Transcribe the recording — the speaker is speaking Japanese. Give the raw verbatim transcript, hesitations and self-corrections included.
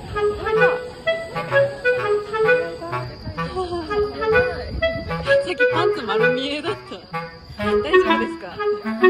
さっきパンツ丸見えだった。大丈夫ですか？